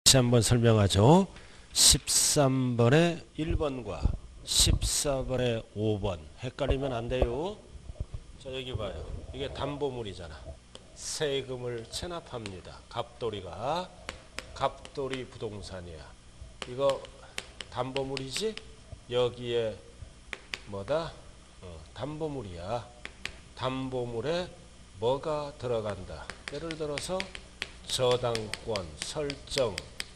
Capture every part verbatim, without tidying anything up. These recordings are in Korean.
다시 한번 설명하죠. 십삼 번의 일 번과 십사 번의 오 번 헷갈리면 안 돼요. 자, 여기 봐요. 이게 담보물이잖아. 세금을 체납합니다. 갑돌이가 갑돌이 부동산이야. 이거 담보물이지? 여기에 뭐다? 어, 담보물이야. 담보물에 뭐가 들어간다. 예를 들어서 저당권, 설정,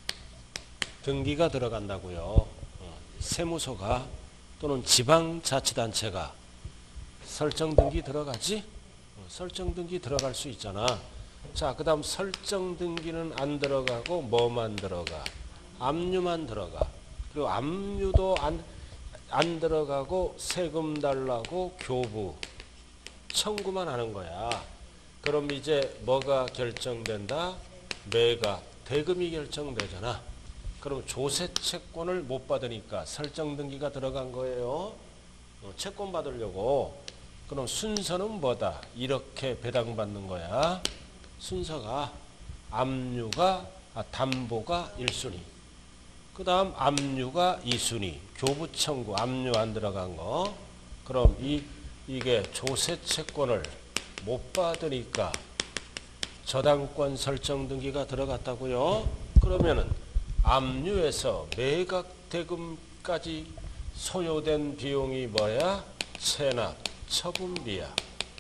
등기가 들어간다고요. 어, 세무서가 또는 지방자치단체가 설정 등기 들어가지? 어, 설정 등기 들어갈 수 있잖아. 자, 그 다음 설정 등기는 안 들어가고 뭐만 들어가? 압류만 들어가. 그리고 압류도 안, 안 들어가고 세금 달라고 교부 청구만 하는 거야. 그럼 이제 뭐가 결정된다? 매각, 대금이 결정되잖아. 그럼 조세 채권을 못 받으니까 설정 등기가 들어간 거예요. 어, 채권 받으려고. 그럼 순서는 뭐다? 이렇게 배당받는 거야. 순서가 압류가 아, 담보가 일 순위. 그 다음 압류가 이 순위. 교부 청구, 압류 안 들어간 거. 그럼 이, 이게 조세 채권을 못 받으니까 저당권 설정 등기가 들어갔다고요. 그러면은 압류에서 매각 대금까지 소요된 비용이 뭐야? 체납 처분비야.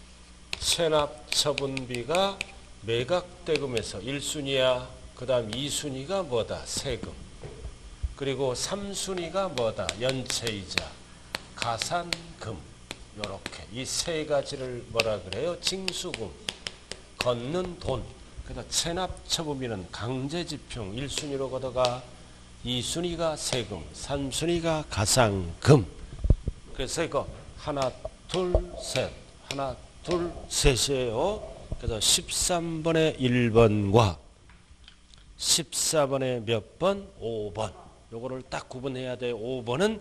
체납 처분비가 매각 대금에서 일 순위야. 그 다음 이 순위가 뭐다? 세금. 그리고 삼 순위가 뭐다? 연체이자, 가산금. 요렇게 이 세 가지를 뭐라 그래요? 징수금, 걷는 돈. 그래서 체납 처분비는 강제집행 일 순위로 걷어가, 이 순위가 세금, 삼 순위가 가산금. 그래서 이거 하나 둘 셋 하나 둘 셋이에요. 그래서 십삼 번의 일 번과 십사 번의 몇 번? 오 번. 요거를 딱 구분해야 돼요. 오 번은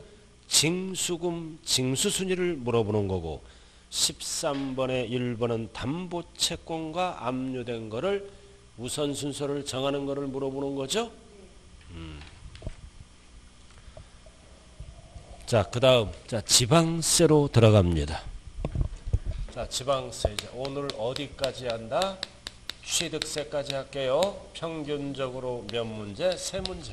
징수금, 징수순위를 물어보는 거고, 십삼 번의 일 번은 담보채권과 압류된 거를 우선 순서를 정하는 거를 물어보는 거죠. 음. 자, 그 다음 자 지방세로 들어갑니다. 자, 지방세 이제 오늘 어디까지 한다? 취득세까지 할게요. 평균적으로 몇 문제? 세 문제.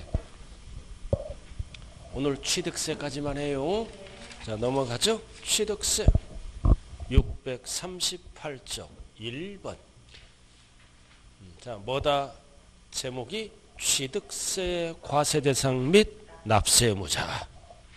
오늘 취득세까지만 해요. 자, 넘어가죠. 취득세 육백삼십팔 쪽 일 번. 자, 뭐다? 제목이 취득세 과세대상 및 납세의무자.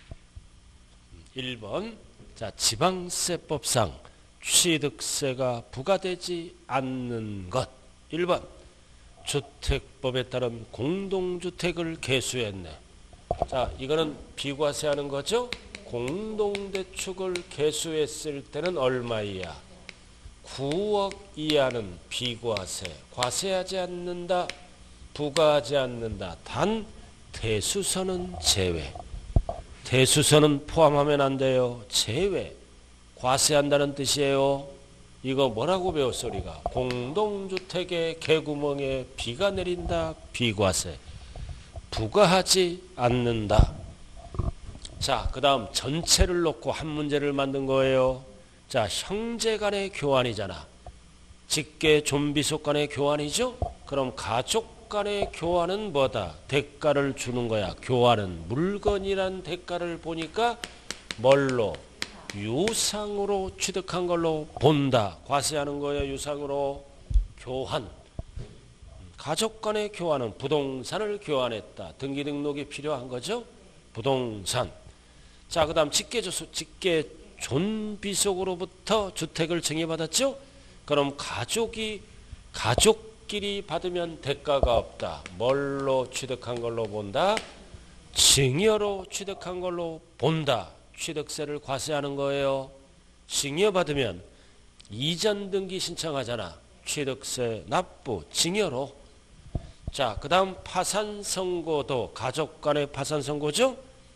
일 번. 자, 지방세법상 취득세가 부과되지 않는 것. 일 번. 주택법에 따른 공동주택을 개수했네. 자, 이거는 비과세하는 거죠. 공동대축을 개수했을 때는 얼마이야? 구억 이하는 비과세. 과세하지 않는다. 부과하지 않는다. 단 대수선은 제외. 대수선은 포함하면 안 돼요. 제외. 과세한다는 뜻이에요. 이거 뭐라고 배웠어 우리가? 공동주택의 개구멍에 비가 내린다. 비과세. 부과하지 않는다. 자, 그 다음 전체를 놓고 한 문제를 만든 거예요. 자, 형제 간의 교환이잖아. 직계 좀비속 간의 교환이죠. 그럼 가족 간의 교환은 뭐다? 대가를 주는 거야. 교환은 물건이란 대가를 보니까 뭘로? 유상으로 취득한 걸로 본다. 과세하는 거예요. 유상으로. 교환. 가족 간의 교환은 부동산을 교환했다. 등기 등록이 필요한 거죠. 부동산. 자, 그 다음 직계조수, 직계 존비속으로부터 주택을 증여받았죠. 그럼 가족이 가족끼리 받으면 대가가 없다. 뭘로 취득한 걸로 본다? 증여로 취득한 걸로 본다. 취득세를 과세하는 거예요. 증여받으면 이전 등기 신청하잖아. 취득세 납부, 증여로. 자, 그 다음 파산선고도 가족 간의 파산선고죠.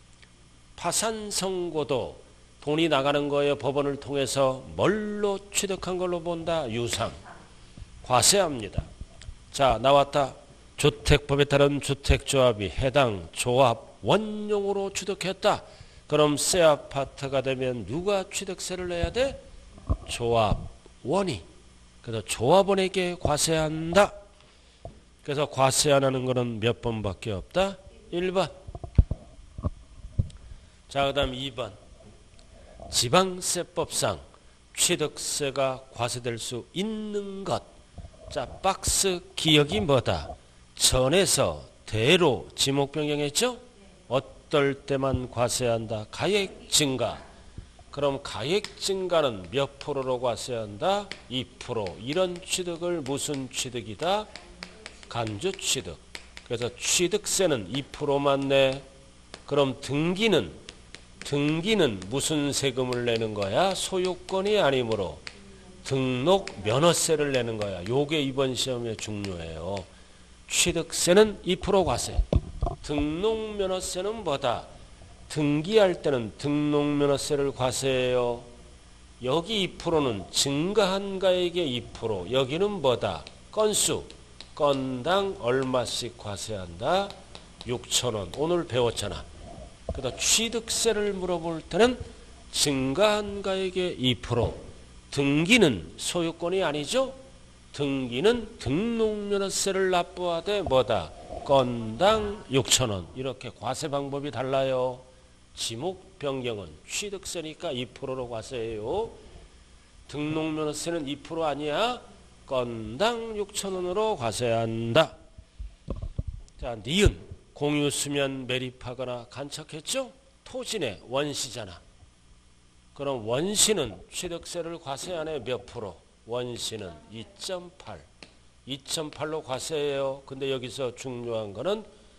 파산선고도 돈이 나가는 거예요. 법원을 통해서. 뭘로 취득한 걸로 본다? 유상. 과세합니다. 자, 나왔다. 주택법에 따른 주택조합이 해당 조합 원용으로 취득했다. 그럼 새 아파트가 되면 누가 취득세를 내야 돼? 조합원이. 그래서 조합원에게 과세한다. 그래서 과세 안 하는 거는 몇 번밖에 없다? 일 번. 자, 그 다음 이 번. 지방세법상 취득세가 과세될 수 있는 것. 자, 박스 기억이 뭐다? 전에서 대로 지목 변경했죠? 어떨 때만 과세한다? 가액 증가. 그럼 가액 증가는 몇 프로로 과세한다? 이 퍼센트. 이런 취득을 무슨 취득이다? 간주 취득. 그래서 취득세는 이 퍼센트만 내. 그럼 등기는 등기는 무슨 세금을 내는 거야? 소유권이 아니므로 등록 면허세를 내는 거야. 요게 이번 시험에 중요해요. 취득세는 이 퍼센트 과세. 등록 면허세는 뭐다? 등기할 때는 등록 면허세를 과세해요. 여기 이 퍼센트는 증가한 가액의 이 퍼센트. 여기는 뭐다? 건수. 건당 얼마씩 과세한다? 육천 원. 오늘 배웠잖아. 그래서 취득세를 물어볼 때는 증가한 가액의 이 퍼센트. 등기는 소유권이 아니죠? 등기는 등록면허세를 납부하되 뭐다? 건당 육천 원. 이렇게 과세 방법이 달라요. 지목 변경은 취득세니까 이 퍼센트로 과세해요. 등록면허세는 이 퍼센트 아니야? 건당 육천 원으로 과세한다. 자, 니은 공유수면 매립하거나 간척했죠? 토지내 원시잖아. 그럼 원시는 취득세를 과세 안 해 몇 프로? 원시는 이 점 팔. 이 점 팔로 과세해요. 근데 여기서 중요한 거는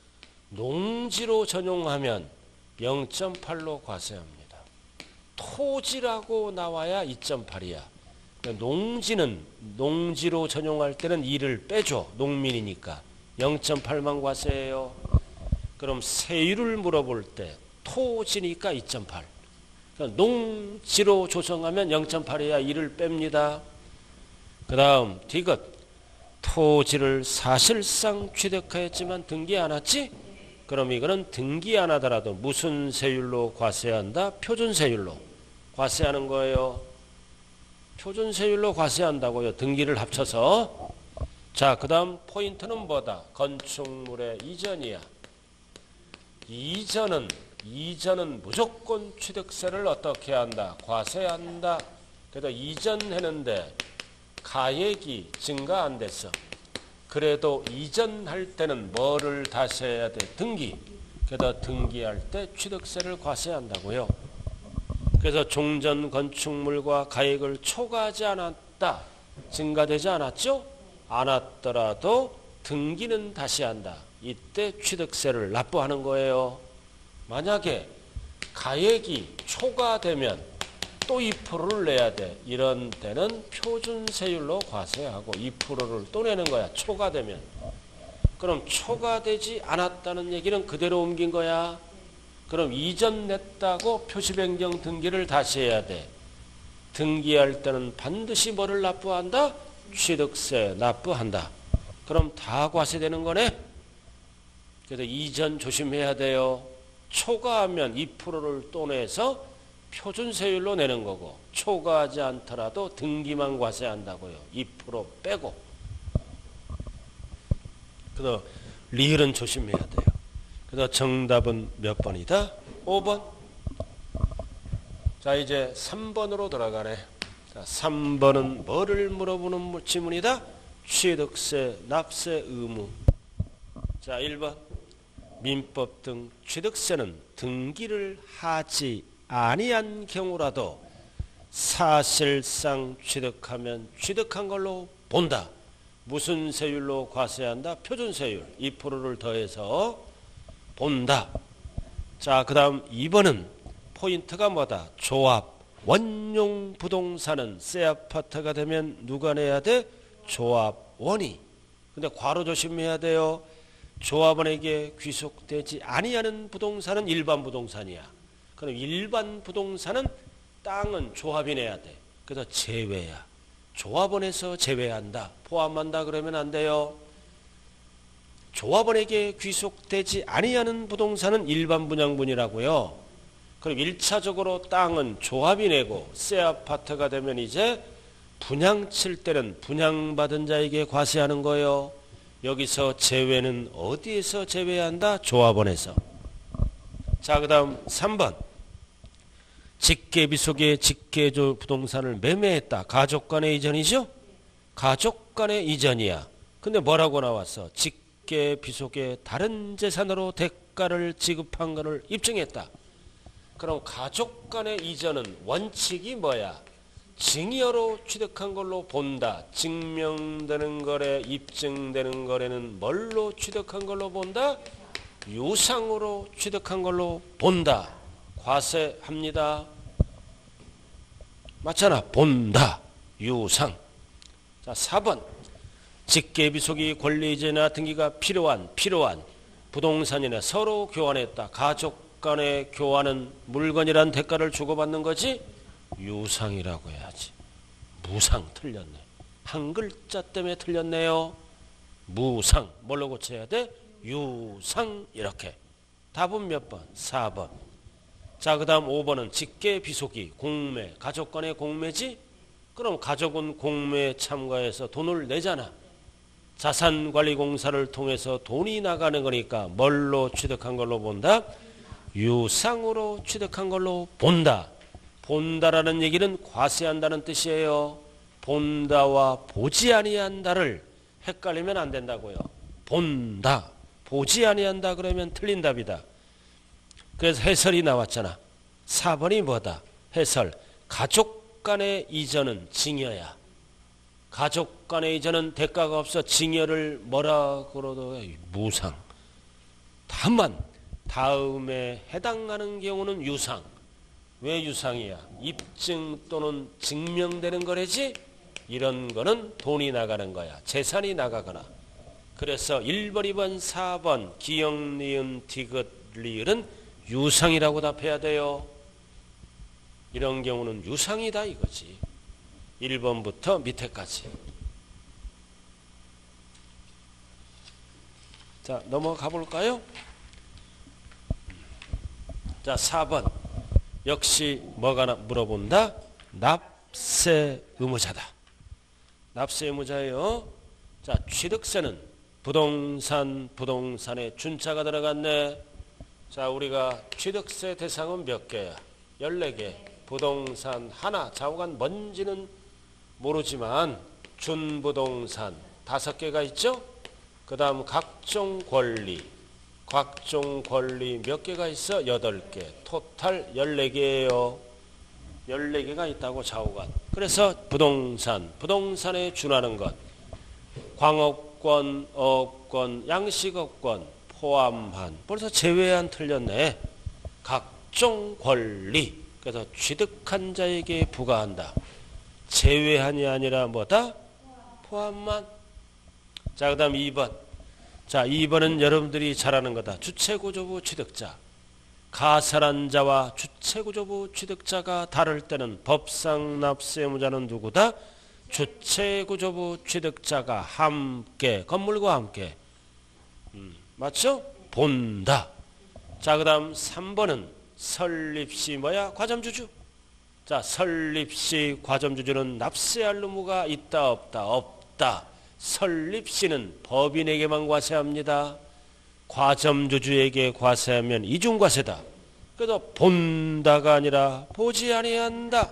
농지로 전용하면 영 점 팔로 과세합니다. 토지라고 나와야 이 점 팔이야. 농지는 농지로 전용할 때는 이를 빼줘. 농민이니까. 영 점 팔만 과세해요. 그럼 세율을 물어볼 때 토지니까 이 점 팔. 그러니까 농지로 조성하면 영 점 팔이야. 이를 뺍니다. 그 다음 디귿. 토지를 사실상 취득하였지만 등기 안 했지? 그럼 이거는 등기 안 하더라도 무슨 세율로 과세한다? 표준세율로 과세하는 거예요. 표준세율로 과세한다고요. 등기를 합쳐서. 자, 그 다음 포인트는 뭐다? 건축물의 이전이야. 이전은 이전은 무조건 취득세를 어떻게 한다? 과세한다. 그래도 이전했는데 가액이 증가 안 됐어. 그래도 이전할 때는 뭐를 다시 해야 돼? 등기. 그래서 등기할 때 취득세를 과세한다고요. 그래서 종전 건축물과 가액을 초과하지 않았다. 증가되지 않았죠? 않았더라도 등기는 다시 한다. 이때 취득세를 납부하는 거예요. 만약에 가액이 초과되면 또 이 퍼센트를 내야 돼. 이런 때는 표준세율로 과세하고 이 퍼센트를 또 내는 거야. 초과되면. 그럼 초과되지 않았다는 얘기는 그대로 옮긴 거야. 그럼 이전 냈다고 표시변경 등기를 다시 해야 돼. 등기할 때는 반드시 뭐를 납부한다? 취득세 납부한다. 그럼 다 과세되는 거네. 그래서 이전 조심해야 돼요. 초과하면 이 퍼센트를 또 내서 표준세율로 내는 거고, 초과하지 않더라도 등기만 과세한다고요. 이 퍼센트 빼고. 그래서 리을은 조심해야 돼요. 그래서 정답은 몇 번이다? 오 번. 자, 이제 삼 번으로 들어가네. 자, 삼 번은 뭐를 물어보는 지문이다? 취득세, 납세 의무. 자, 일 번. 민법 등 취득세는 등기를 하지 아니한 경우라도 사실상 취득하면 취득한 걸로 본다. 무슨 세율로 과세한다? 표준세율 이 퍼센트를 더해서 본다. 자, 그 다음 이 번은 포인트가 뭐다? 조합. 원용 부동산은 새 아파트가 되면 누가 내야 돼? 조합원이. 근데 괄호 조심해야 돼요. 조합원에게 귀속되지 아니하는 부동산은 일반 부동산이야. 그럼 일반 부동산은 땅은 조합이 내야 돼. 그래서 제외야. 조합원에서 제외한다. 포함한다 그러면 안 돼요. 조합원에게 귀속되지 아니하는 부동산은 일반 분양분이라고요. 그럼 일 차적으로 땅은 조합이 내고 새 아파트가 되면 이제 분양 칠 때는 분양받은 자에게 과세하는 거예요. 여기서 제외는 어디에서 제외한다? 조합원에서. 자, 그 다음 삼 번. 직계비속의 직계조 부동산을 매매했다. 가족 간의 이전이죠? 가족 간의 이전이야. 근데 뭐라고 나왔어? 직계비속의 다른 재산으로 대가를 지급한 것을 입증했다. 그럼 가족 간의 이전은 원칙이 뭐야? 증여로 취득한 걸로 본다. 증명되는 거래, 입증되는 거래는 뭘로 취득한 걸로 본다? 유상으로 취득한 걸로 본다. 과세합니다. 맞잖아. 본다. 유상. 자, 사 번. 직계비속이 권리이전이나 등기가 필요한 필요한 부동산이나 서로 교환했다. 가족 간의 교환은 물건이란 대가를 주고받는 거지? 유상이라고 해야지. 무상 틀렸네. 한 글자 때문에 틀렸네요. 무상. 뭘로 고쳐야 돼? 유상. 이렇게. 답은 몇 번? 사 번. 자, 그 다음 오 번은 직계비속이 공매. 가족 간의 공매지? 그럼 가족은 공매에 참가해서 돈을 내잖아. 자산관리공사를 통해서 돈이 나가는 거니까 뭘로 취득한 걸로 본다? 유상으로 취득한 걸로 본다. 본다라는 얘기는 과세한다는 뜻이에요. 본다와 보지 아니한다를 헷갈리면 안 된다고요. 본다, 보지 아니한다 그러면 틀린 답이다. 그래서 해설이 나왔잖아. 사 번이 뭐다? 해설. 가족 간의 이전은 징여야. 가족 간의 이전은 대가가 없어 징여를 뭐라 그러더 무상. 다만 다음에 해당하는 경우는 유상. 왜 유상이야? 입증 또는 증명되는 거래지? 이런 거는 돈이 나가는 거야. 재산이 나가거나. 그래서 일 번, 이 번, 사 번 기역, 니은, 디귿, 리을은 유상이라고 답해야 돼요. 이런 경우는 유상이다 이거지. 일 번부터 밑에까지. 자, 넘어가 볼까요? 자, 사 번. 역시 뭐가 물어본다? 납세 의무자다. 납세 의무자예요. 자, 취득세는 부동산, 부동산에 준자가 들어갔네. 자, 우리가 취득세 대상은 몇 개야? 열네 개. 부동산 하나, 좌우간 뭔지는 모르지만 준부동산 다섯 개가 있죠? 그 다음 각종 권리, 각종 권리 몇 개가 있어? 여덟 개. 토탈 열네 개예요. 열네 개가 있다고 좌우간. 그래서 부동산, 부동산에 준하는 것, 광업권, 어업권, 양식업권 포함한, 벌써 제외한 틀렸네. 각종 권리. 그래서 취득한 자에게 부과한다. 제외한이 아니라 뭐다? 포함만. 자, 그 다음 이 번. 자, 이 번은 여러분들이 잘 아는 거다. 주체구조부 취득자. 가설한 자와 주체구조부 취득자가 다를 때는 법상 납세 의무자는 누구다? 주체구조부 취득자가 함께, 건물과 함께. 음, 맞죠? 본다. 자, 그 다음 삼 번은 설립시 뭐야? 과점주주. 자, 설립시 과점주주는 납세할 의무가 있다 없다? 없다. 설립시는 법인에게만 과세합니다. 과점주주에게 과세하면 이중과세다. 그래서 본다가 아니라 보지 아니한다.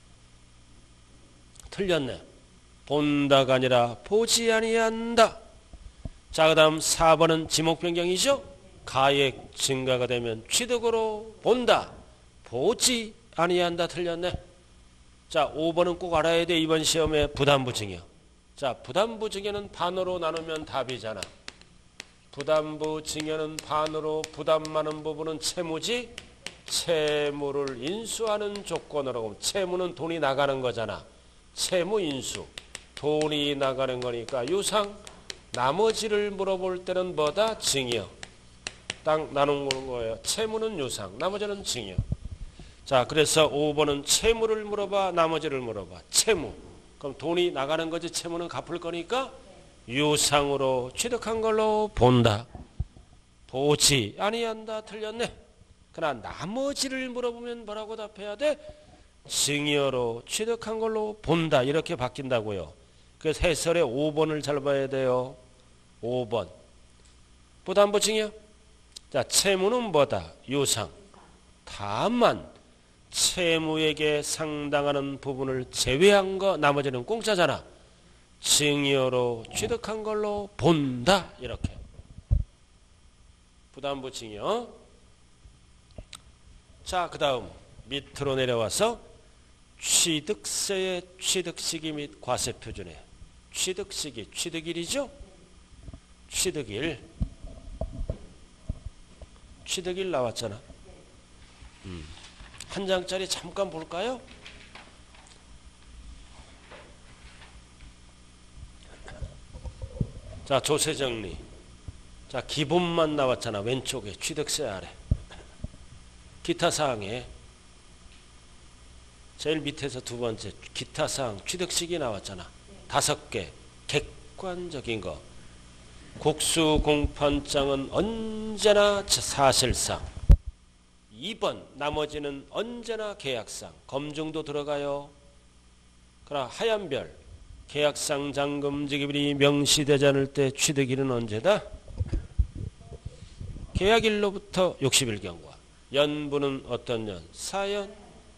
틀렸네. 본다가 아니라 보지 아니한다. 자, 그 다음 사 번은 지목변경이죠. 가액 증가가 되면 취득으로 본다. 보지 아니한다. 틀렸네. 자, 오 번은 꼭 알아야 돼. 이번 시험에 부담부 증여. 자, 부담부 증여는 반으로 나누면 답이잖아. 부담부 증여는 반으로 부담 많은 부분은 채무지. 채무를 인수하는 조건으로. 채무는 돈이 나가는 거잖아. 채무 인수. 돈이 나가는 거니까 유상. 나머지를 물어볼 때는 뭐다? 증여. 땅 나누는 거예요. 채무는 유상, 나머지는 증여. 자, 그래서 오 번은 채무를 물어봐, 나머지를 물어봐. 채무. 그럼 돈이 나가는 거지 채무는 갚을 거니까 유상으로 취득한 걸로 본다. 보지 아니한다. 틀렸네. 그러나 나머지를 물어보면 뭐라고 답해야 돼? 증여로 취득한 걸로 본다. 이렇게 바뀐다고요. 그래서 해설의 오 번을 잘 봐야 돼요. 오 번. 부담보 증여. 자, 채무는 뭐다? 유상. 다만 채무에게 상당하는 부분을 제외한 거 나머지는 공짜잖아. 증여로 취득한 걸로 본다. 이렇게. 부담보 증여. 자, 그 다음 밑으로 내려와서 취득세의 취득시기 및 과세표준에 취득시기, 취득일이죠? 취득일. 취득일 나왔잖아. 음. 한 장짜리 잠깐 볼까요? 자, 조세정리. 자, 기본만 나왔잖아. 왼쪽에 취득세 아래. 기타 사항에 제일 밑에서 두 번째 기타 사항 취득시기 나왔잖아. 다섯 개 객관적인 거. 국수공판장은 언제나 사실상. 이 번 나머지는 언제나 계약상. 검증도 들어가요. 그러나 하얀별 계약상 잔금지급일이 명시되지 않을 때 취득일은 언제다? 계약일로부터 육십 일 경과. 연부는 어떤 년? 사연.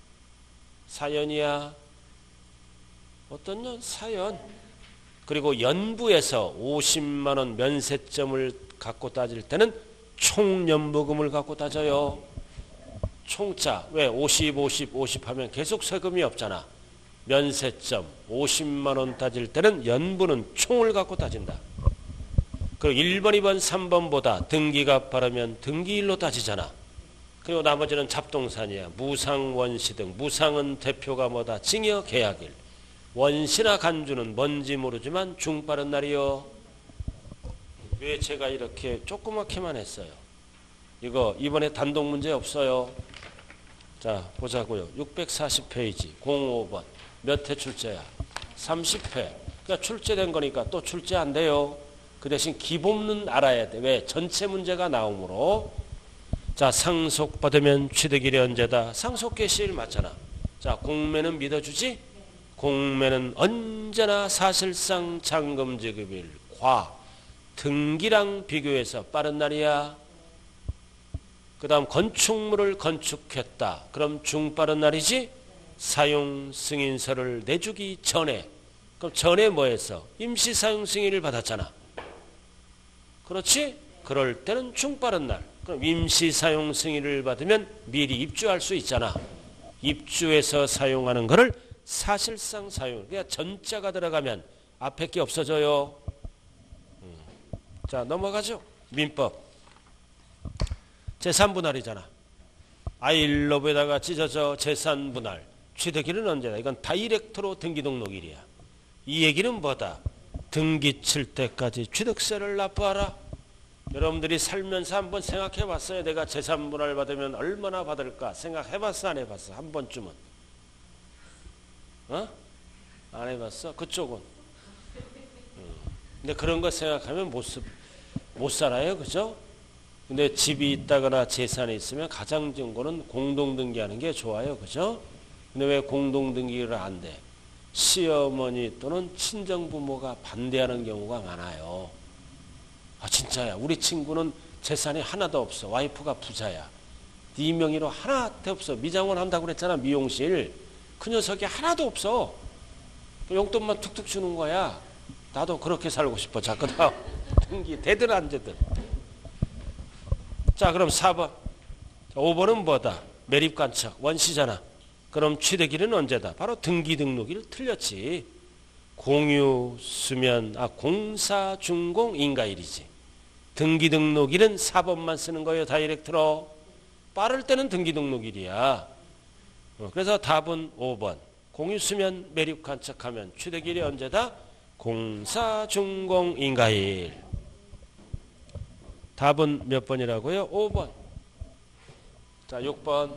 사연이야. 어떤 년? 사연. 그리고 연부에서 오십만 원 면세점을 갖고 따질 때는 총연부금을 갖고 따져요. 총자. 왜? 오십, 오십, 오십 하면 계속 세금이 없잖아. 면세점 오십만 원 따질 때는 연부는 총을 갖고 따진다. 그리고 일 번, 이 번, 삼 번보다 등기가 빠르면 등기일로 따지잖아. 그리고 나머지는 잡동사니야. 무상, 원시 등. 무상은 대표가 뭐다? 증여 계약일. 원시나 간주는 뭔지 모르지만 중빠른 날이요. 왜 제가 이렇게 조그맣게만 했어요? 이거 이번에 단독 문제 없어요. 자, 보자고요. 육백사십 페이지 공오 번. 몇 회 출제야? 삼십 회. 그러니까 출제된 거니까 또 출제 안 돼요. 그 대신 기본은 알아야 돼. 왜? 전체 문제가 나오므로. 자, 상속받으면 취득일이 언제다? 상속 개시일 맞잖아. 자, 공매는 믿어주지? 공매는 언제나 사실상 잔금지급일 과 등기랑 비교해서 빠른 날이야. 그 다음 건축물을 건축했다. 그럼 중빠른 날이지? 사용 승인서를 내주기 전에. 그럼 전에 뭐 했어? 임시 사용 승인을 받았잖아. 그렇지? 그럴 때는 중빠른 날. 그럼 임시 사용 승인을 받으면 미리 입주할 수 있잖아. 입주해서 사용하는 거를 사실상 사용. 그냥 전자가 들어가면 앞에 게 없어져요. 음. 자, 넘어가죠. 민법. 재산분할이잖아. 아이러브에다가 찢어져 재산분할. 취득일은 언제다? 이건 다이렉트로 등기등록일이야. 이 얘기는 뭐다? 등기 칠 때까지 취득세를 납부하라. 여러분들이 살면서 한번 생각해 봤어요? 내가 재산분할 받으면 얼마나 받을까? 생각해 봤어? 안 해봤어? 한 번쯤은? 어? 안 해봤어? 그쪽은? 근데 그런 거 생각하면 못, 못 살아요. 그죠? 근데 집이 있다거나 재산이 있으면 가장 좋은 거는 공동등기하는 게 좋아요. 그죠? 근데 왜 공동등기를 안 돼? 시어머니 또는 친정부모가 반대하는 경우가 많아요. 아, 진짜야. 우리 친구는 재산이 하나도 없어. 와이프가 부자야. 네 명의로 하나도 없어. 미장원 한다고 그랬잖아. 미용실. 그 녀석이 하나도 없어. 용돈만 툭툭 주는 거야. 나도 그렇게 살고 싶어. 자, 그 다음 등기 되든 안 되든. 자, 그럼 사 번. 오 번은 뭐다? 매립관청 원시잖아. 그럼 취득일은 언제다? 바로 등기등록일. 틀렸지. 공유, 수면, 아, 공사, 준공, 인가일이지. 등기등록일은 사 번만 쓰는 거예요. 다이렉트로. 빠를 때는 등기등록일이야. 그래서 답은 오 번. 공유, 수면, 매립 관측하면 취득일이 언제다? 공사, 준공, 인가일. 답은 몇 번이라고요? 오 번. 자, 육 번.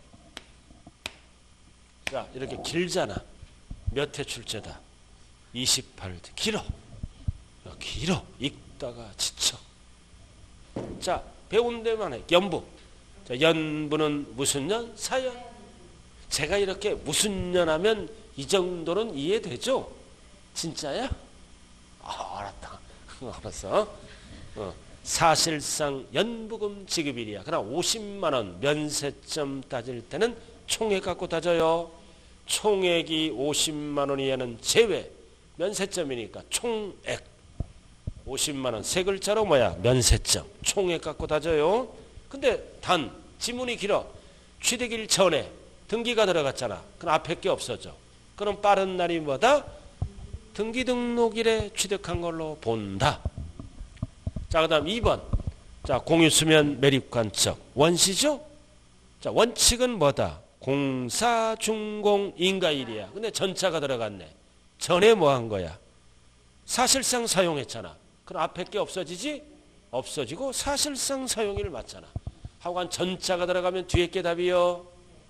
자, 이렇게 길잖아. 몇 회 출제다? 이십팔 회. 길어. 길어. 읽다가 지쳐. 자, 배운 데만 해. 연부. 자, 연부는 무슨 년? 사연. 제가 이렇게 무슨 년 하면 이 정도는 이해되죠? 진짜야? 아, 알았다. 알았어. 어. 사실상 연부금 지급일이야. 그러나 오십만 원 면세점 따질 때는 총액 갖고 따져요. 총액이 오십만 원 이하는 제외. 면세점이니까 총액. 오십만 원 세 글자로 뭐야? 면세점. 총액 갖고 따져요. 근데 단 지문이 길어. 취득일 전에 등기가 들어갔잖아. 그럼 앞에 게 없어져. 그럼 빠른 날이 뭐다? 등기 등록일에 취득한 걸로 본다. 자, 그 다음 이 번. 자, 공유수면 매립관청. 원시죠? 자, 원칙은 뭐다? 공사, 준공, 인가일이야. 근데 전차가 들어갔네. 전에 뭐 한 거야? 사실상 사용했잖아. 그럼 앞에 게 없어지지? 없어지고 사실상 사용일 맞잖아. 하고간 전차가 들어가면 뒤에 게 답이요.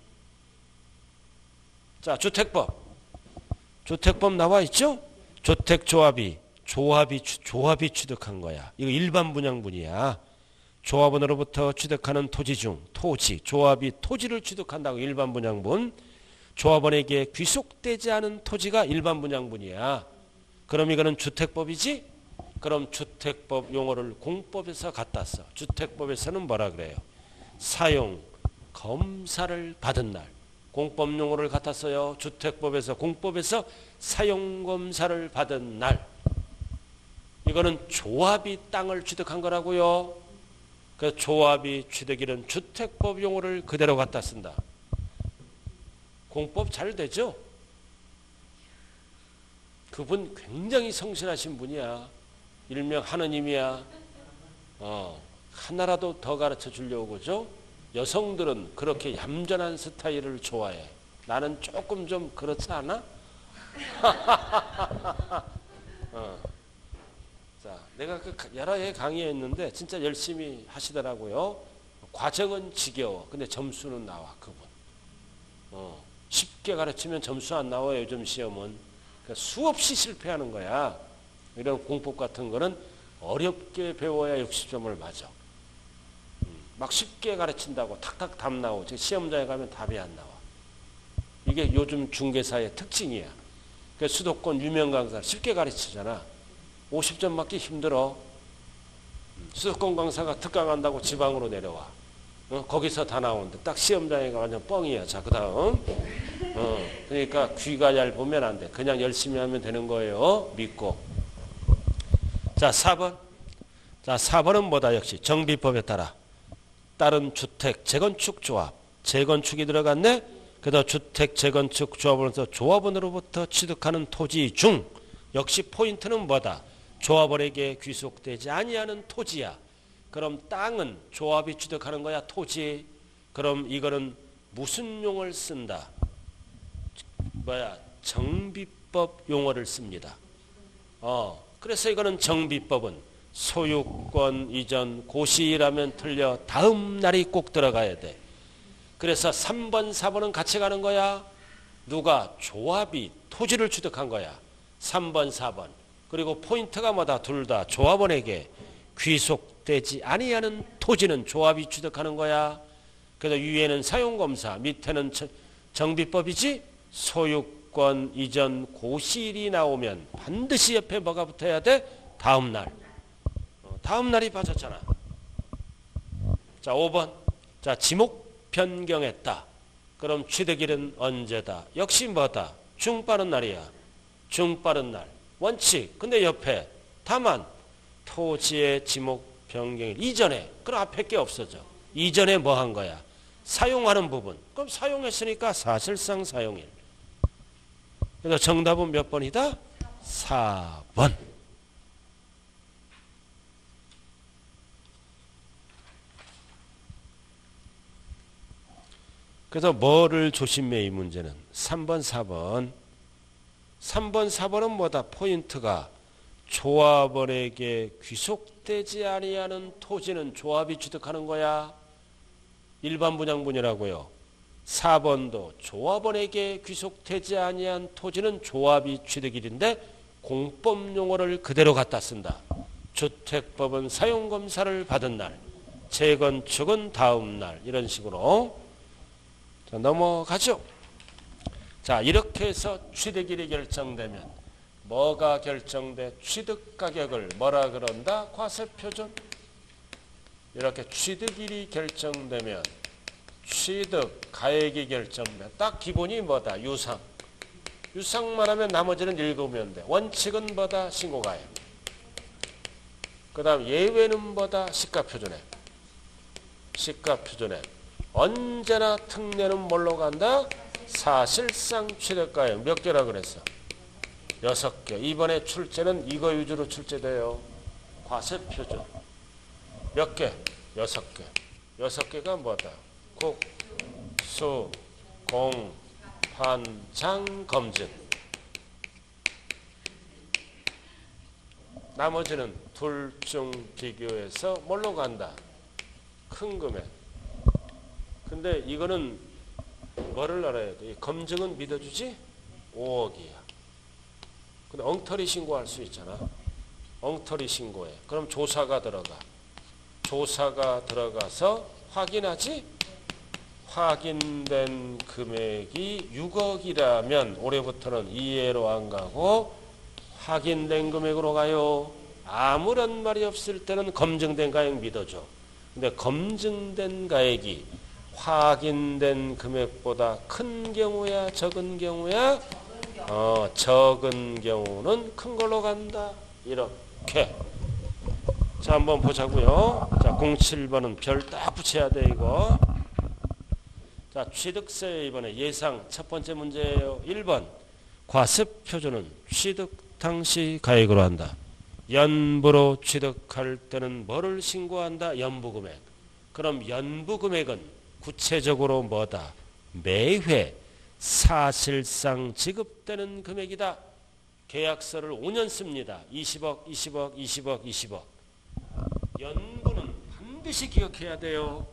자, 주택법. 주택법 나와 있죠? 주택조합이 조합이 조합이 취득한 거야. 이거 일반 분양분이야. 조합원으로부터 취득하는 토지 중 토지 조합이 토지를 취득한다고 일반 분양분. 조합원에게 귀속되지 않은 토지가 일반 분양분이야. 그럼 이거는 주택법이지? 그럼 주택법 용어를 공법에서 갖다 써. 주택법에서는 뭐라 그래요? 사용 검사를 받은 날. 공법 용어를 갖다 써요. 주택법에서 공법에서 사용 검사를 받은 날. 이거는 조합이 땅을 취득한 거라고요. 그 조합이 취득일은 주택법 용어를 그대로 갖다 쓴다. 공법 잘 되죠? 그분 굉장히 성실하신 분이야. 일명 하느님이야. 어, 하나라도 더 가르쳐 주려고 그러죠? 여성들은 그렇게 얌전한 스타일을 좋아해. 나는 조금 좀 그렇지 않아? 어. 자, 내가 그 여러 해 강의했는데 진짜 열심히 하시더라고요. 과정은 지겨워. 근데 점수는 나와, 그분. 어, 쉽게 가르치면 점수 안 나와요, 요즘 시험은. 그러니까 수없이 실패하는 거야. 이런 공법 같은 거는 어렵게 배워야 육십 점을 맞아. 음, 막 쉽게 가르친다고 탁탁 답 나오고 시험장에 가면 답이 안 나와. 이게 요즘 중개사의 특징이야. 그러니까 수도권 유명 강사 쉽게 가르치잖아. 오십 점 맞기 힘들어. 수도권 강사가 특강한다고 지방으로 내려와. 어, 거기서 다 나오는데 딱 시험장에 가 완전 뻥이야. 자, 그 다음. 어, 그러니까 귀가 얇으면 안 돼. 그냥 열심히 하면 되는 거예요. 믿고. 자, 사 번. 자, 사 번은 뭐다? 역시 정비법에 따라 다른 주택 재건축 조합. 재건축이 들어갔네. 그래서 주택 재건축 조합원으로서 조합원으로부터 취득하는 토지 중 역시 포인트는 뭐다? 조합원에게 귀속되지 아니하는 토지야. 그럼 땅은 조합이 취득하는 거야, 토지. 그럼 이거는 무슨 용어를 쓴다? 뭐야? 정비법 용어를 씁니다. 어, 그래서 이거는 정비법은 소유권 이전 고시라면 틀려 다음 날이 꼭 들어가야 돼. 그래서 삼 번, 사 번은 같이 가는 거야. 누가? 조합이 토지를 취득한 거야. 삼 번, 사 번. 그리고 포인트가 뭐다? 둘 다 조합원에게 귀속되지 아니하는 토지는 조합이 취득하는 거야. 그래서 위에는 사용검사, 밑에는 정비법이지. 소유권 이전 고시일이 나오면 반드시 옆에 뭐가 붙어야 돼? 다음 날. 어, 다음 날이 빠졌잖아. 자, 오 번. 자, 지목 변경했다. 그럼 취득일은 언제다? 역시 뭐다? 중빠른 날이야. 중빠른 날. 원칙. 근데 옆에 다만 토지의 지목 변경일 이전에. 그럼 앞에 게 없어져. 이전에 뭐 한 거야? 사용하는 부분. 그럼 사용했으니까 사실상 사용일. 그래서 정답은 몇 번이다? 사 번. 그래서 뭐를 조심해 이 문제는? 삼 번, 사 번. 삼 번, 사 번은 뭐다? 포인트가 조합원에게 귀속되지 아니하는 토지는 조합이 취득하는 거야. 일반 분양분이라고요. 사 번도 조합원에게 귀속되지 아니한 토지는 조합이 취득일인데 공법 용어를 그대로 갖다 쓴다. 주택법은 사용검사를 받은 날, 재건축은 다음 날, 이런 식으로. 자, 넘어가죠. 자, 이렇게 해서 취득일이 결정되면 뭐가 결정돼? 취득가격을 뭐라 그런다? 과세표준. 이렇게 취득일이 결정되면 취득가액이 결정돼. 딱 기본이 뭐다? 유상. 유상만 하면 나머지는 읽으면 돼. 원칙은 뭐다? 신고가액. 그 다음 예외는 뭐다? 시가표준액. 시가표준액. 언제나 특례는 뭘로 간다? 사실상 취득가액. 몇 개라 그랬어? 여섯 개. 이번에 출제는 이거 위주로 출제돼요. 과세표준. 몇 개? 여섯 개. 여섯 개가 뭐다? 국, 수, 공, 판, 장, 검증. 나머지는 둘 중 비교해서 뭘로 간다? 큰 금액. 근데 이거는 뭐를 알아야 돼? 검증은 믿어주지? 오억이야. 근데 엉터리 신고할 수 있잖아. 엉터리 신고해. 그럼 조사가 들어가. 조사가 들어가서 확인하지? 확인된 금액이 육억이라면 올해부터는 이해로 안 가고 확인된 금액으로 가요. 아무런 말이 없을 때는 검증된 가액 믿어줘. 근데 검증된 가액이 확인된 금액보다 큰 경우야, 적은 경우야? 어, 적은 경우는 큰 걸로 간다. 이렇게. 자, 한번 보자고요. 자, 공칠 번은 별 딱 붙여야 돼, 이거. 자, 취득세 이번에 예상 첫 번째 문제예요. 일 번. 과세표준은 취득 당시 가액으로 한다. 연부로 취득할 때는 뭐를 신고한다? 연부금액. 그럼 연부금액은 구체적으로 뭐다? 매회 사실상 지급되는 금액이다. 계약서를 오 년 씁니다. 이십억, 이십억, 이십억, 이십억. 연부는 반드시 기억해야 돼요.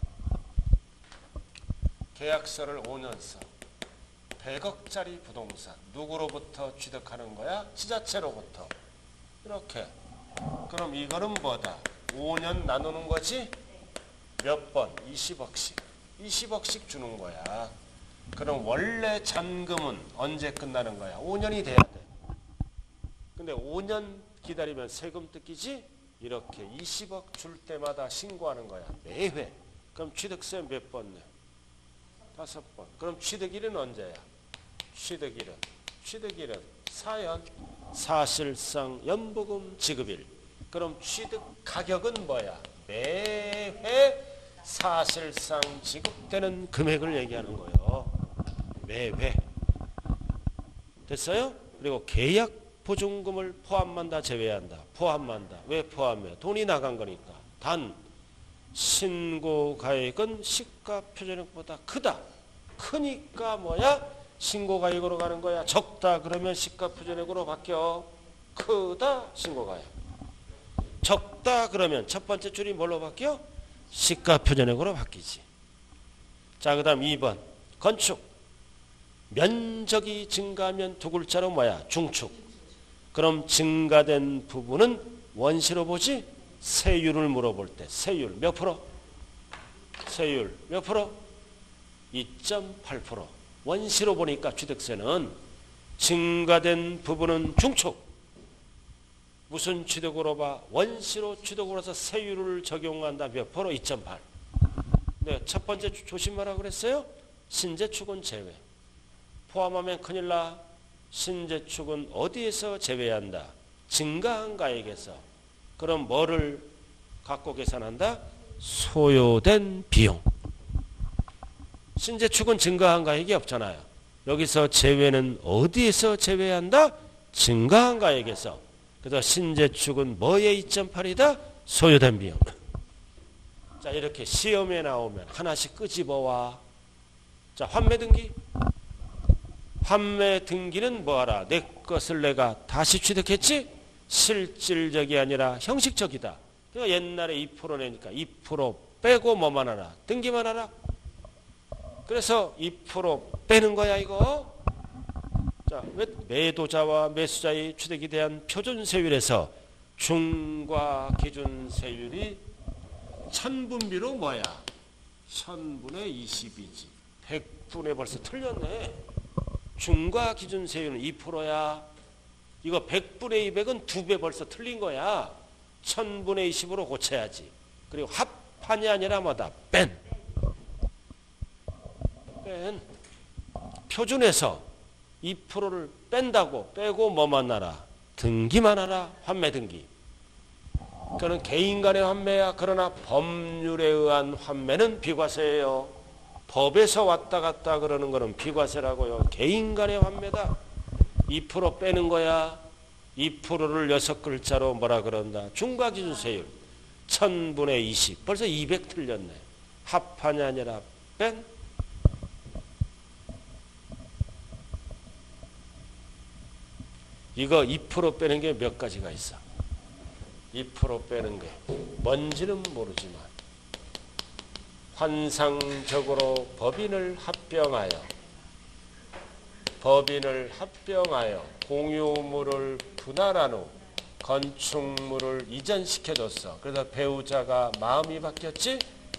계약서를 오 년 써. 백억짜리 부동산. 누구로부터 취득하는 거야? 지자체로부터. 이렇게. 그럼 이거는 뭐다? 오 년 나누는 거지? 몇 번? 이십억씩. 이십억씩 주는 거야. 그럼 원래 잔금은 언제 끝나는 거야? 오 년이 돼야 돼. 근데 오 년 기다리면 세금 뜯기지? 이렇게 이십억 줄 때마다 신고하는 거야. 매회. 그럼 취득세 몇 번 내? 다섯 번. 그럼 취득일은 언제야? 취득일은? 취득일은 사연. 사실상 연부금 지급일. 그럼 취득 가격은 뭐야? 매회 사실상 지급되는 금액을 얘기하는 거예요. 매회. 됐어요? 그리고 계약 보증금을 포함한다, 제외한다. 포함한다. 왜 포함해? 돈이 나간 거니까. 단 신고 가액은 시가 표준액보다 크다. 크니까 뭐야? 신고 가액으로 가는 거야. 적다 그러면 시가 표준액으로 바뀌어. 크다 신고 가액. 적다 그러면 첫 번째 줄이 뭘로 바뀌어? 시가 표준액으로 바뀌지. 자, 그다음 이 번. 건축. 면적이 증가하면 두 글자로 뭐야? 중축. 그럼 증가된 부분은 원시로 보지? 세율을 물어볼 때 세율 몇 프로? 세율 몇 프로? 이 점 팔 퍼센트. 원시로 보니까 취득세는 증가된 부분은 중축. 무슨 취득으로 봐? 원시로 취득으로 해서 세율을 적용한다. 몇 프로? 이 점 팔. 네, 첫 번째 조심하라고 그랬어요? 신재축은 제외. 포함하면 큰일 나. 신재축은 어디에서 제외한다? 증가한 가액에서. 그럼 뭐를 갖고 계산한다? 소요된 비용. 신재축은 증가한 가액이 없잖아요. 여기서 제외는 어디에서 제외한다? 증가한 가액에서. 그래서 신재축은 뭐의 이 점 팔이다? 소요된 비용. 자, 이렇게 시험에 나오면 하나씩 끄집어와. 자, 환매등기. 환매등기는 뭐하라? 내 것을 내가 다시 취득했지? 실질적이 아니라 형식적이다. 그러니까 옛날에 이 퍼센트 내니까 이 퍼센트 빼고 뭐만 하라? 등기만 하라. 그래서 이 퍼센트 빼는 거야 이거. 자, 매도자와 매수자의 취득에 대한 표준세율에서 중과 기준세율이 천분비로 뭐야? 천분의 이십이지. 백분에 벌써 틀렸네. 중과 기준세율은 이 퍼센트야. 이거 백분의 이백은 두 배 벌써 틀린 거야. 천분의 이십으로 고쳐야지. 그리고 합판이 아니라 뭐다? 뺀. 뺀. 표준에서 이 퍼센트를 뺀다고 빼고 뭐만 알아? 등기만 알아. 환매 등기. 그는 개인 간의 환매야. 그러나 법률에 의한 환매는 비과세예요. 법에서 왔다 갔다 그러는 거는 비과세라고요. 개인 간의 환매다. 이 퍼센트 빼는 거야. 이 퍼센트를 여섯 글자로 뭐라 그런다? 중과기준세율. 천분의 이십. 벌써 이백 틀렸네. 합판이 아니라 뺀. 이거 이 퍼센트 빼는 게 몇 가지가 있어. 이 퍼센트 빼는 게 뭔지는 모르지만 환상적으로 법인을 합병하여 법인을 합병하여 공유물을 분할한 후 건축물을 이전시켜줬어. 그래서 배우자가 마음이 바뀌었지.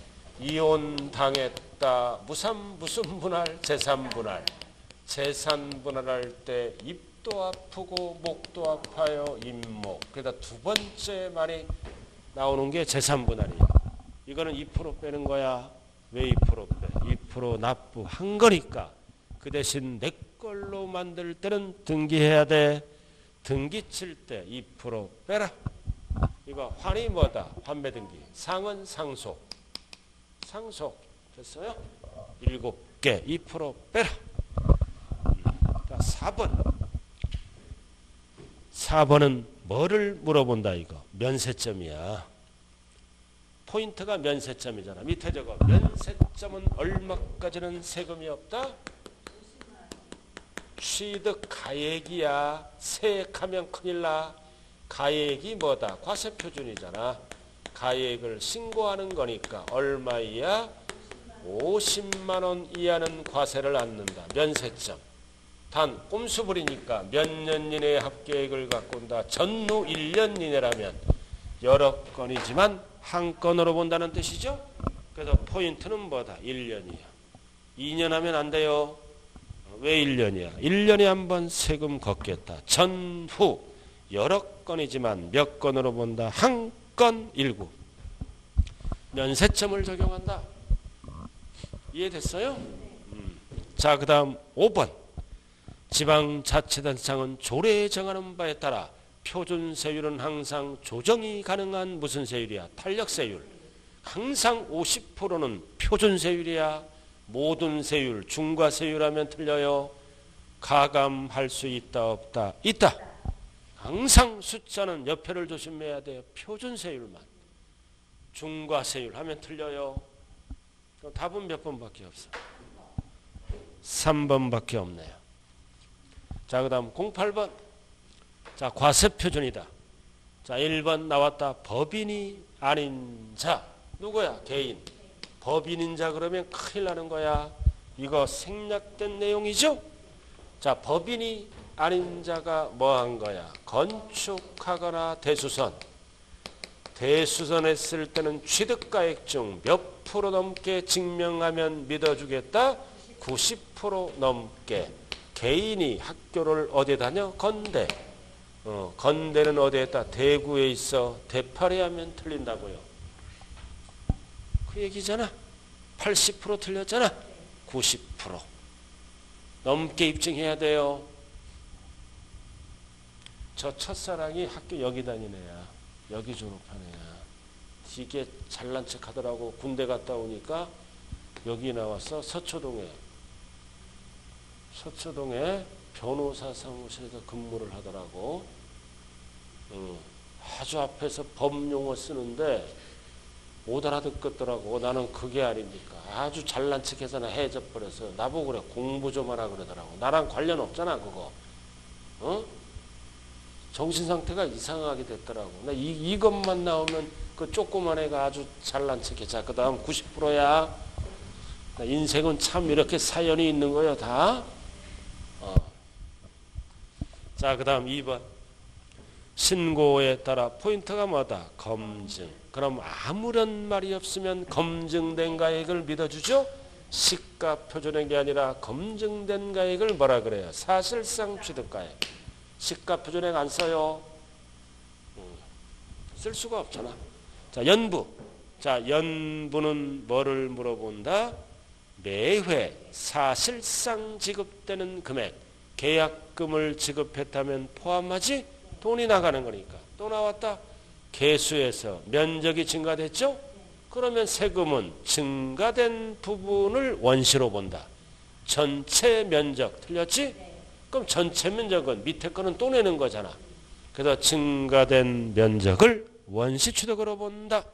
이혼당했다. 무산 무슨 분할? 재산 분할. 재산 분할할 때 입도 아프고 목도 아파요. 잇목. 그래서 두 번째 말이 나오는 게 재산 분할이야. 이거는 이 퍼센트 빼는 거야. 왜 이 퍼센트 빼? 이 퍼센트 납부한 거니까. 그 대신 내 걸로 만들 때는 등기해야 돼. 등기 칠 때 이 퍼센트 빼라. 이거 환이 뭐다? 환매 등기. 상은 상속. 상속. 됐어요? 일곱 개. 이 퍼센트 빼라. 자, 사 번. 사 번은 뭐를 물어본다 이거? 면세점이야. 포인트가 면세점이잖아. 밑에 적어. 면세점은 얼마까지는 세금이 없다? 취득 가액이야. 세액하면 큰일 나. 가액이 뭐다? 과세표준이잖아. 가액을 신고하는 거니까 얼마이야? 오십만 원 이하는 과세를 안는다. 면세점. 단 꼼수부리니까 몇 년 이내에 합계액을 갖고 온다. 전후 일 년 이내라면 여러 건이지만 한 건으로 본다는 뜻이죠. 그래서 포인트는 뭐다? 일 년이야. 이 년 하면 안 돼요. 왜 일 년이야? 일 년에 한 번 세금 걷겠다. 전후 여러 건이지만 몇 건으로 본다? 한 건 일구. 면세점을 적용한다. 이해됐어요? 음. 자, 그 다음 오 번. 지방자치단체장은 조례에 정하는 바에 따라 표준세율은 항상 조정이 가능한 무슨 세율이야? 탄력세율. 항상 오십 퍼센트는 표준세율이야. 모든 세율, 중과세율 하면 틀려요. 가감할 수 있다 없다? 있다. 항상 숫자는 옆에를 조심해야 돼요. 표준세율만. 중과세율 하면 틀려요. 그럼 답은 몇 번밖에 없어? 삼 번밖에 없네요. 자, 그 다음 공팔 번. 자, 과세표준이다. 자, 일 번 나왔다. 법인이 아닌 자. 누구야? 개인. 법인인 자 그러면 큰일 나는 거야. 이거 생략된 내용이죠? 자, 법인이 아닌 자가 뭐 한 거야? 건축하거나 대수선. 대수선했을 때는 취득가액 중 몇 프로 넘게 증명하면 믿어주겠다? 구십 퍼센트 넘게. 개인이 학교를 어디에 다녀? 건대. 어, 건대는 어디에 있다? 대구에 있어. 대파리 하면 틀린다고요. 그 얘기잖아. 팔십 퍼센트 틀렸잖아. 구십 퍼센트 넘게 입증해야 돼요. 저 첫사랑이 학교 여기 다니는 애야. 여기 졸업한 애야. 되게 잘난 척 하더라고. 군대 갔다 오니까 여기 나왔어. 서초동에. 서초동에 변호사 사무실에서 근무를 하더라고. 어, 아주 앞에서 법용어 쓰는데 못 알아듣겠더라고. 나는 그게 아닙니까? 아주 잘난 척해서 나 해져버려서 나보고 그래. 공부 좀 하라 그러더라고. 나랑 관련 없잖아 그거. 어? 정신상태가 이상하게 됐더라고. 나 이, 이것만 나오면 그 조그만 애가 아주 잘난 척해. 자, 그 다음 구십 퍼센트야. 인생은 참 이렇게 사연이 있는 거예요 다. 어. 자, 그 다음 이 번. 신고에 따라 포인트가 뭐다? 검증. 그럼 아무런 말이 없으면 검증된 가액을 믿어주죠? 시가 표준액이 아니라 검증된 가액을 뭐라 그래요? 사실상 취득가액. 시가 표준액 안 써요. 쓸 수가 없잖아. 자, 연부. 자, 연부는 뭐를 물어본다? 매회 사실상 지급되는 금액. 계약금을 지급했다면 포함하지? 돈이 나가는 거니까. 또 나왔다. 개수에서 면적이 증가됐죠? 그러면 세금은 증가된 부분을 원시로 본다. 전체 면적 틀렸지? 그럼 전체 면적은 밑에 거는 또 내는 거잖아. 그래서 증가된 면적을 원시 취득으로 본다.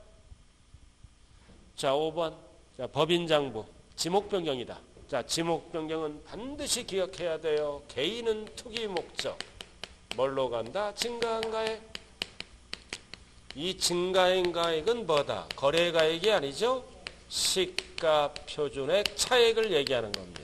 자, 오 번. 자, 법인장부. 지목 변경이다. 자, 지목 변경은 반드시 기억해야 돼요. 개인은 투기 목적. 뭘로 간다? 증가한 가액. 이 증가한 가액은 뭐다? 거래가액이 아니죠? 시가 표준액 차액을 얘기하는 겁니다.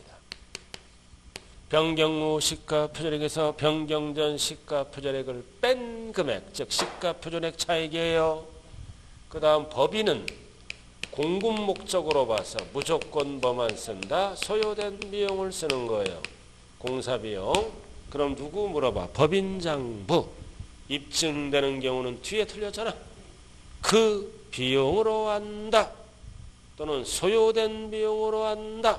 변경 후 시가 표준액에서 변경 전 시가 표준액을 뺀 금액, 즉 시가 표준액 차액이에요. 그 다음 법인은 공급 목적으로 봐서 무조건 뭐만 쓴다? 소요된 비용을 쓰는 거예요. 공사비용. 그럼 누구 물어봐? 법인장부. 입증되는 경우는 뒤에 틀렸잖아. 그 비용으로 한다. 또는 소요된 비용으로 한다.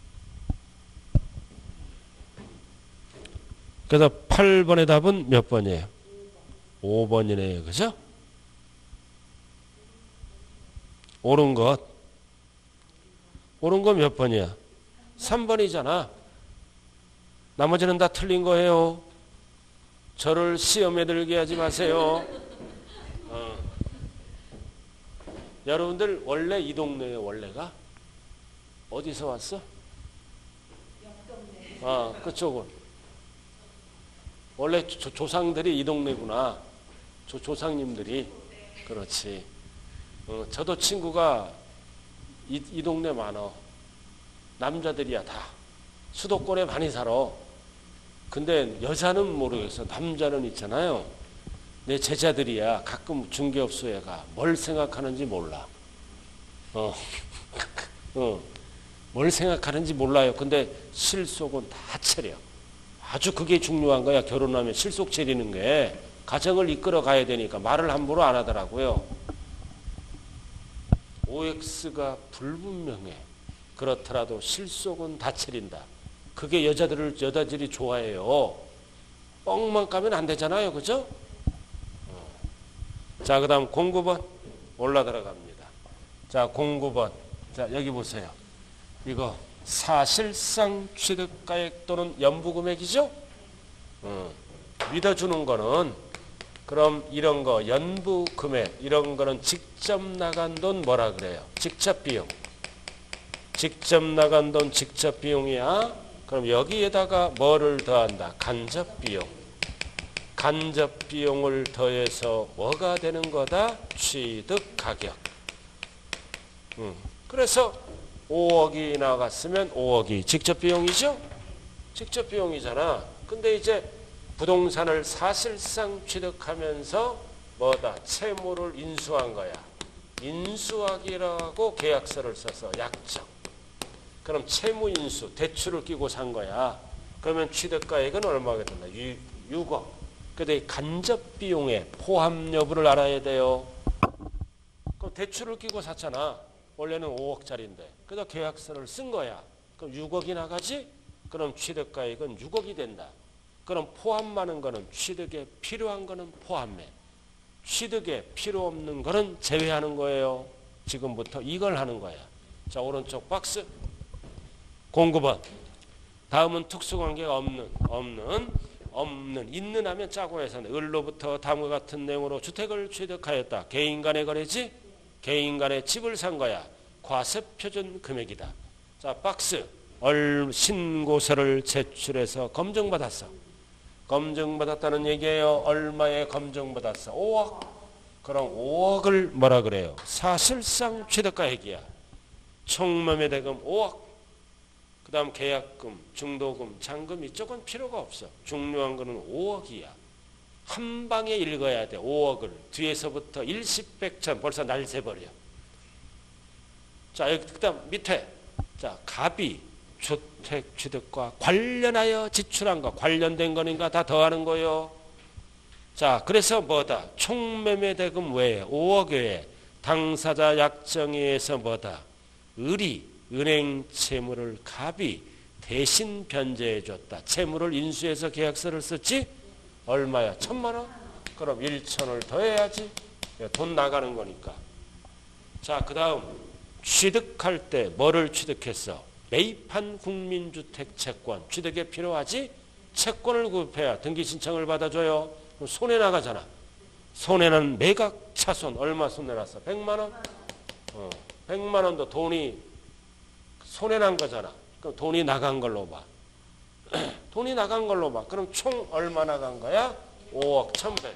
그래서 팔 번의 답은 몇 번이에요? 오 번이네요. 그죠? 옳은 것. 옳은 거 몇 번이야? 삼 번이잖아. 나머지는 다 틀린 거예요. 저를 시험에 들게 하지 마세요. 어. 여러분들 원래 이 동네에 원래가? 어디서 왔어? 아, 그쪽은. 원래 조, 조상들이 이 동네구나. 조, 조상님들이. 그렇지. 어, 저도 친구가 이, 이 동네 많어. 남자들이야 다. 수도권에 많이 살아. 근데 여자는 모르겠어. 남자는 있잖아요. 내 제자들이야. 가끔 중개업소에 가. 뭘 생각하는지 몰라. 어, 어, 뭘 생각하는지 몰라요. 근데 실속은 다 차려. 아주 그게 중요한 거야. 결혼하면 실속 차리는 게. 가정을 이끌어 가야 되니까 말을 함부로 안 하더라고요. 오엑스가 불분명해. 그렇더라도 실속은 다 차린다. 그게 여자들을, 여자들이 좋아해요. 뻥만 까면 안 되잖아요. 그죠? 어. 자, 그 다음 공구 번 올라 들어갑니다. 자, 공구 번. 자, 여기 보세요. 이거 사실상 취득가액 또는 연부금액이죠? 어. 믿어주는 거는 그럼 이런 거 연부금액 이런 거는 직접 나간 돈 뭐라 그래요? 직접 비용. 직접 나간 돈 직접 비용이야. 그럼 여기에다가 뭐를 더한다? 간접 비용. 간접 비용을 더해서 뭐가 되는 거다? 취득 가격. 음. 그래서 오억이 나갔으면 오억이 직접 비용이죠? 직접 비용이잖아. 근데 이제 부동산을 사실상 취득하면서 뭐다? 채무를 인수한 거야. 인수하기라고 계약서를 써서 약정. 그럼 채무인수, 대출을 끼고 산 거야. 그러면 취득가액은 얼마가 된다? 육억. 근데 간접 비용의 포함 여부를 알아야 돼요. 그럼 대출을 끼고 샀잖아. 원래는 오억짜리인데. 그래서 계약서를 쓴 거야. 그럼 육억이 나가지? 그럼 취득가액은 육억이 된다. 그럼 포함하는 거는 취득에 필요한 거는 포함해. 취득에 필요 없는 거는 제외하는 거예요. 지금부터 이걸 하는 거야. 자, 오른쪽 박스. 공구 번. 다음은 특수관계가 없는, 없는, 없는, 있는 하면 짜고 해서 을로부터 다음과 같은 내용으로 주택을 취득하였다. 개인 간의 거래지? 개인 간의 집을 산 거야. 과세표준 금액이다. 자, 박스. 얼, 신고서를 제출해서 검증받았어. 검증받았다는 얘기예요. 얼마에 검증받았어? 오억. 그럼 오억을 뭐라 그래요? 사실상 취득가액이야. 총매매 대금 오억. 그 다음 계약금, 중도금, 잔금 이쪽은 필요가 없어. 중요한 거는 오억이야. 한 방에 읽어야 돼. 오억을. 뒤에서부터 일십백천 벌써 날 새버려. 자, 그 다음 밑에. 자, 갑이 주택 취득과 관련하여 지출한 거, 관련된 거니까 다 더하는 거요. 자, 그래서 뭐다? 총매매 대금 외에 오억 외에 당사자 약정에서 뭐다? 을이 은행 채무를 갑이 대신 변제해 줬다. 채무를 인수해서 계약서를 썼지? 얼마야? 천만 원? 그럼 일천을 더해야지. 돈 나가는 거니까. 자, 그 다음 취득할 때 뭐를 취득했어? 매입한 국민주택 채권. 취득에 필요하지? 채권을 구입해야 등기 신청을 받아줘요. 그럼 손해 나가잖아. 손해는 매각 차손. 얼마 손해났어? 백만 원? 어, 백만 원도 돈이 손해난 거잖아. 그럼 돈이 나간 걸로 봐. 돈이 나간 걸로 봐. 그럼 총 얼마 나간 거야? 오억 천백.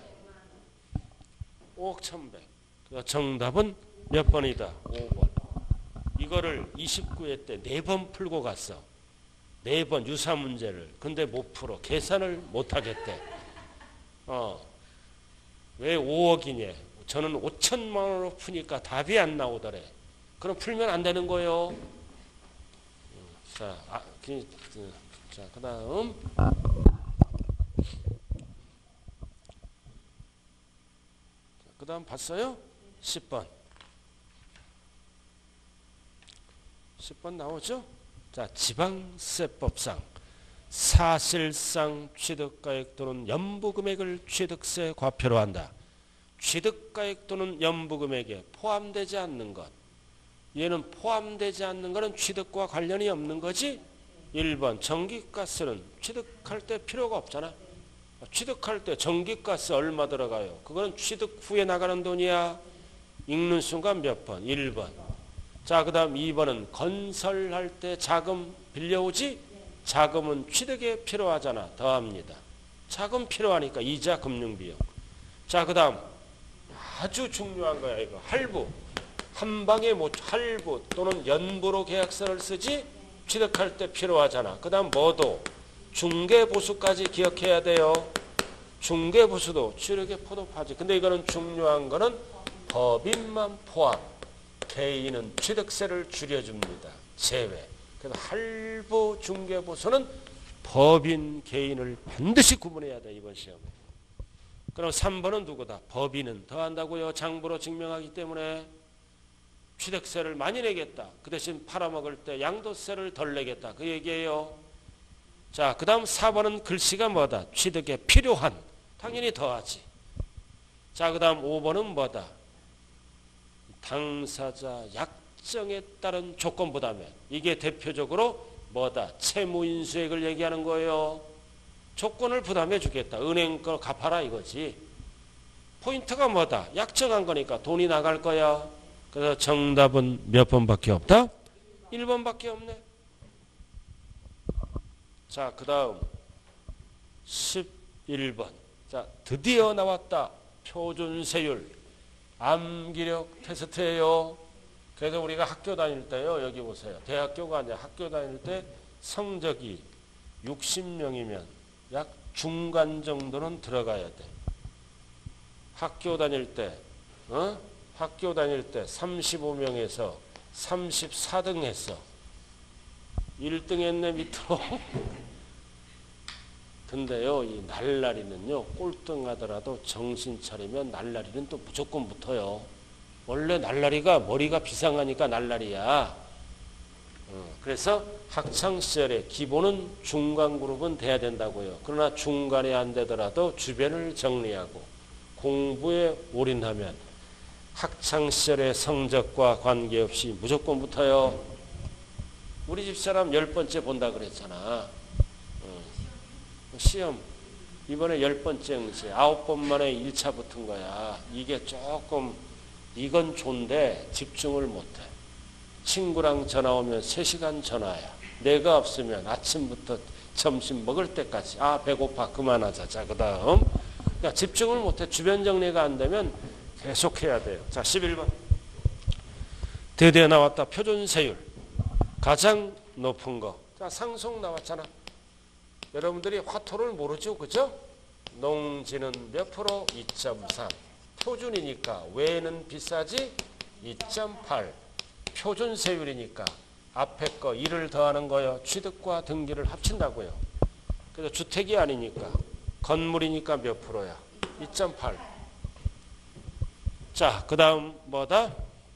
오억 천백. 정답은 몇 번이다? 오 번. 이거를 이십구 회 때 네 번 풀고 갔어. 네 번 유사 문제를. 근데 못 풀어. 계산을 못 하겠대. 어. 왜 오억이냐? 저는 오천만 원으로 푸니까 답이 안 나오더래. 그럼 풀면 안 되는 거예요. 자, 아, 그, 자, 그 다음. 그 다음 봤어요? 십 번. 십 번 나오죠? 자, 지방세법상 사실상 취득가액 또는 연부금액을 취득세 과표로 한다. 취득가액 또는 연부금액에 포함되지 않는 것. 얘는 포함되지 않는 것은 취득과 관련이 없는 거지. 일 번 전기가스는 취득할 때 필요가 없잖아. 취득할 때 전기가스 얼마 들어가요? 그거는 취득 후에 나가는 돈이야. 읽는 순간 몇 번? 일 번. 자, 그 다음 이 번은 건설할 때 자금 빌려오지? 자금은 취득에 필요하잖아. 더합니다. 자금 필요하니까 이자 금융비용. 자, 그 다음 아주 중요한 거야. 이거 할부. 한 방에 못 할부 또는 연부로 계약서를 쓰지? 취득할 때 필요하잖아. 그 다음 뭐도? 중개보수까지 기억해야 돼요. 중개보수도 취득에 포함하지. 근데 이거는 중요한 거는 법인만 포함. 개인은 취득세를 줄여줍니다. 제외. 그래서 할부 중개보수는 법인 개인을 반드시 구분해야 돼. 이번 시험에. 그럼 삼 번은 누구다? 법인은 더한다고요. 장부로 증명하기 때문에. 취득세를 많이 내겠다. 그 대신 팔아먹을 때 양도세를 덜 내겠다. 그 얘기예요. 자, 그 다음 사 번은 글씨가 뭐다? 취득에 필요한. 당연히 더하지. 자, 그 다음 오 번은 뭐다? 당사자 약정에 따른 조건 부담에. 이게 대표적으로 뭐다? 채무인수액을 얘기하는 거예요. 조건을 부담해 주겠다. 은행 거 갚아라 이거지. 포인트가 뭐다? 약정한 거니까 돈이 나갈 거야. 그래서 정답은 몇 번밖에 없다? 일 번밖에 없네. 자, 그 다음 십일 번. 자, 드디어 나왔다. 표준세율. 암기력 테스트예요. 그래서 우리가 학교 다닐 때요. 여기 보세요. 대학교가 아니라 학교 다닐 때 성적이 육십 명이면 약 중간 정도는 들어가야 돼. 학교 다닐 때 어? 학교 다닐 때 삼십오 명에서 삼십사 등 했어. 일 등 했네 밑으로. 근데요, 이 날라리는요, 꼴등 하더라도 정신 차리면 날라리는 또 무조건 붙어요. 원래 날라리가 머리가 비상하니까 날라리야. 어, 그래서 학창시절에 기본은 중간 그룹은 돼야 된다고요. 그러나 중간에 안 되더라도 주변을 정리하고 공부에 올인하면 학창시절의 성적과 관계없이 무조건 붙어요. 우리 집사람 열 번째 본다 그랬잖아. 어. 시험 이번에 열 번째 응시 아홉 번 만에 일 차 붙은 거야. 이게 조금 이건 좋은데 집중을 못해. 친구랑 전화 오면 세 시간 전화야. 내가 없으면 아침부터 점심 먹을 때까지 아 배고파 그만하자. 자, 그 다음 그러니까 집중을 못해. 주변 정리가 안 되면 계속 해야 돼요. 자, 십일 번. 드디어 나왔다. 표준세율. 가장 높은 거. 자, 상속 나왔잖아. 여러분들이 화토를 모르죠, 그죠? 농지는 몇 프로? 이 점 삼. 표준이니까 외는 비싸지? 이 점 팔. 표준 세율이니까 앞에 거 일을 더하는 거요. 취득과 등기를 합친다고요. 그래서 주택이 아니니까 건물이니까 몇 프로야? 이 점 팔. 자, 그 다음 뭐다?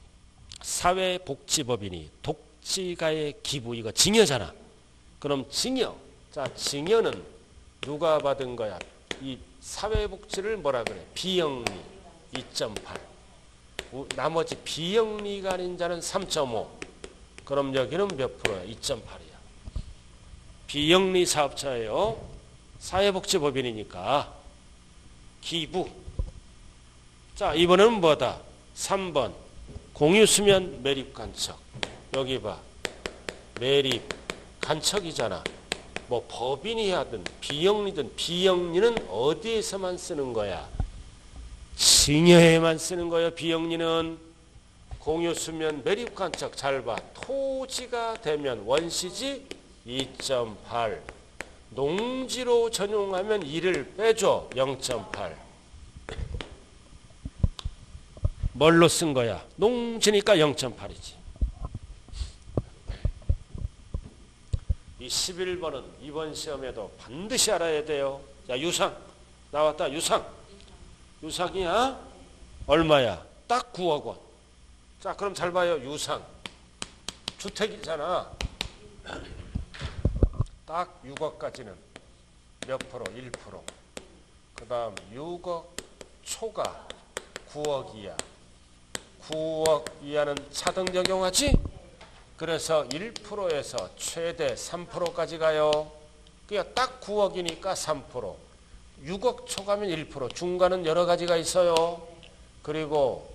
사회복지법인이 독지가의 기부, 이거 징여잖아. 그럼 징여. 자, 징여는 누가 받은 거야? 이 사회복지를 뭐라 그래? 비영리 이 점 팔. 나머지 비영리가 아닌 자는 삼 점 오. 그럼 여기는 몇 프로야? 이 점 팔이야. 비영리 사업자예요. 사회복지법인이니까 기부. 자, 이번에는 뭐다? 삼 번 공유수면 매립간척. 여기 봐. 매립 간척이잖아. 뭐 법인이 하든 비영리든, 비영리는 어디에서만 쓰는 거야? 징여에만 쓰는 거예요. 비영리는 공유수면 매립간척. 잘 봐. 토지가 되면 원시지 이 점 팔. 농지로 전용하면 일을 빼줘. 영 점 팔. 뭘로 쓴 거야? 농지니까 영 점 팔이지. 이 십일 번은 이번 시험에도 반드시 알아야 돼요. 자, 유상 나왔다. 유상. 유상이야? 얼마야? 딱 구억 원. 자, 그럼 잘 봐요. 유상. 주택이잖아. 딱 육억까지는 몇 프로? 일 프로. 그 다음 육억 초과 구억 이하. 구억 이하는 차등 적용하지? 그래서 일 퍼센트에서 최대 삼 퍼센트까지 가요. 그러니까 딱 구억이니까 삼 퍼센트. 육억 초과면 일 퍼센트. 중간은 여러 가지가 있어요. 그리고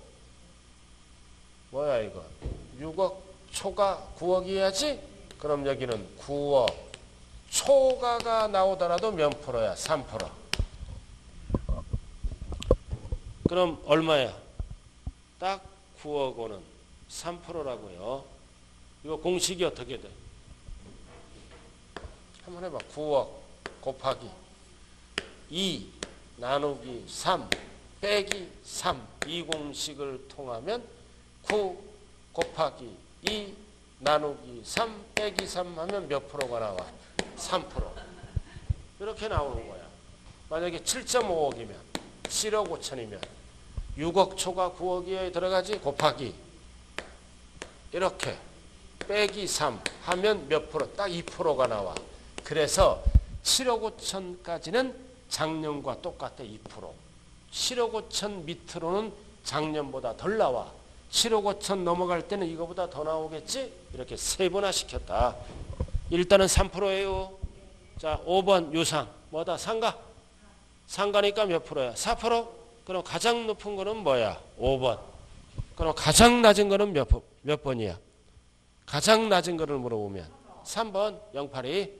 뭐야 이거? 육억 초과 구억이야지? 그럼 여기는 구억 초과가 나오더라도 몇 프로야? 삼 퍼센트. 그럼 얼마야? 딱 구억 원은 삼 퍼센트라고요. 이거 공식이 어떻게 돼? 한번 해봐. 구억 곱하기 이 나누기 삼 빼기 삼. 이 공식을 통하면 구 곱하기 이 나누기 삼 빼기 삼 하면 몇 프로가 나와? 삼 퍼센트. 이렇게 나오는 거야. 만약에 칠 점 오억이면 칠억 오천이면 육억 초과 구억에 들어가지? 곱하기 이렇게 빼기 삼 하면 몇 프로? 딱 이 퍼센트가 나와. 그래서 칠억 오천까지는 작년과 똑같아. 이 퍼센트. 칠억 오천 밑으로는 작년보다 덜 나와. 칠억 오천 넘어갈 때는 이거보다 더 나오겠지? 이렇게 세 번화 시켰다. 일단은 삼 퍼센트예요. 자, 오 번 유상. 뭐다? 상가. 상가니까 몇 프로야? 사 퍼센트. 그럼 가장 높은 거는 뭐야? 오 번. 그럼 가장 낮은 거는 몇, 몇 번이야? 가장 낮은 거를 물어보면 삼 번 영 팔이.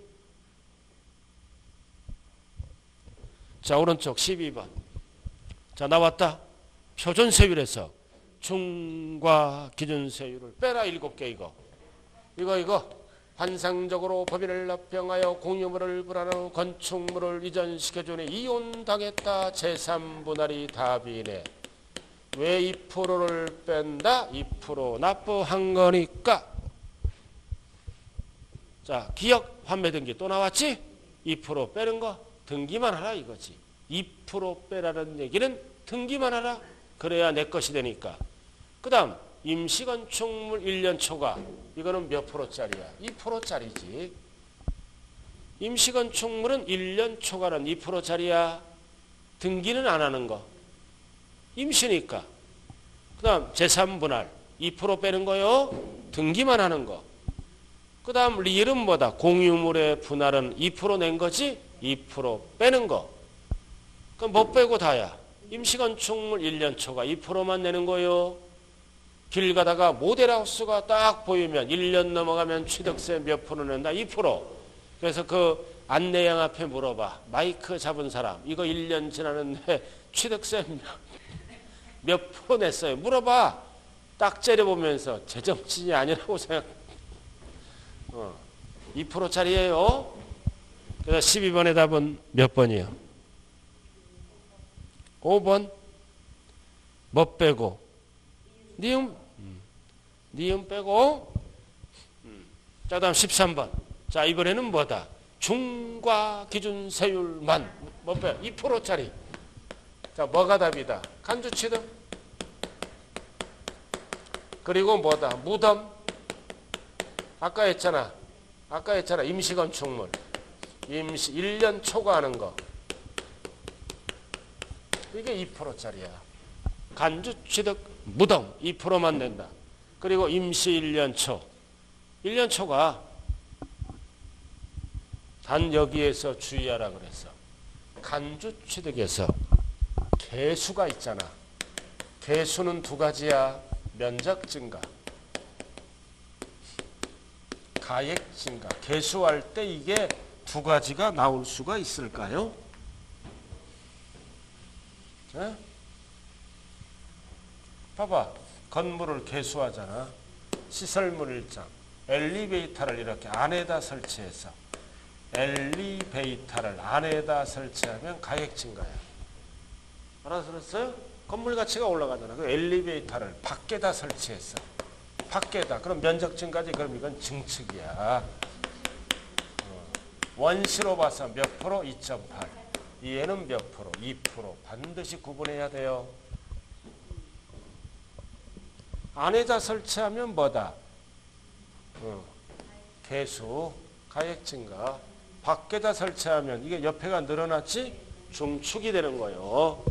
자, 오른쪽 십이 번. 자, 나왔다. 표준세율에서 중과 기준세율을 빼라. 일곱 개 이거. 이거 이거. 환상적으로 법인을 합병하여 공유물을 불안한 건축물을 이전시켜주니 이혼당했다. 제삼 분할이 답이네. 왜 이 퍼센트를 뺀다? 이 퍼센트 납부한 거니까. 자, 기억 환매등기 또 나왔지? 이 퍼센트 빼는 거 등기만 하라 이거지. 이 퍼센트 빼라는 얘기는 등기만 하라. 그래야 내 것이 되니까. 그 다음 임시건축물 일 년 초과. 이거는 몇 프로짜리야? 이 퍼센트짜리지. 임시건축물은 일 년 초과는 이 퍼센트짜리야. 등기는 안 하는 거. 임시니까. 그 다음 제삼 분할 이 퍼센트 빼는 거요. 등기만 하는 거. 그 다음 리을은 뭐다? 공유물의 분할은 이 퍼센트 낸 거지? 이 퍼센트 빼는 거. 그럼 뭐 빼고 다야? 임시건축물 일 년 초과 이 퍼센트만 내는 거요. 길 가다가 모델하우스가 딱 보이면 일 년 넘어가면 취득세 몇 프로 낸다? 이 퍼센트. 그래서 그 안내양 앞에 물어봐. 마이크 잡은 사람. 이거 일 년 지났는데 취득세 몇, 몇 프로 냈어요? 물어봐. 딱 째려보면서 제정신이 아니라고 생각. 어. 이 퍼센트짜리예요. 그래서 십이 번의 답은 몇 번이요? 오 번. 뭐 빼고? 니은, 니은 빼고. 자, 다음 십삼 번. 자, 이번에는 뭐다? 중과 기준 세율만. 뭐 빼? 이 퍼센트짜리. 자, 뭐가 답이다? 간주 취득. 그리고 뭐다? 무덤. 아까 했잖아. 아까 했잖아. 임시건축물. 임시 일 년 초과하는 거. 이게 이 퍼센트짜리야. 간주 취득 무덤 이 퍼센트만 낸다. 그리고 임시 일 년 초. 일 년 초가 단 여기에서 주의하라 그랬어. 간주 취득에서 개수가 있잖아. 개수는 두 가지야. 면적 증가, 가액 증가. 개수할 때 이게 두 가지가 나올 수가 있을까요? 네? 봐봐. 건물을 개수하잖아. 시설물 일장. 엘리베이터를 이렇게 안에다 설치해서 엘리베이터를 안에다 설치하면 가액 증가야. 알아들었어요? 건물 가치가 올라가잖아. 그 엘리베이터를 밖에다 설치했어. 밖에다. 그럼 면적 증가지. 그럼 이건 증축이야. 어. 원시로 봐서 몇 프로? 이 점 팔. 얘는 몇 프로? 이 퍼센트. 반드시 구분해야 돼요. 안에다 설치하면 뭐다? 어. 개수, 가액 증가. 밖에다 설치하면 이게 옆에가 늘어났지? 중축이 되는 거예요.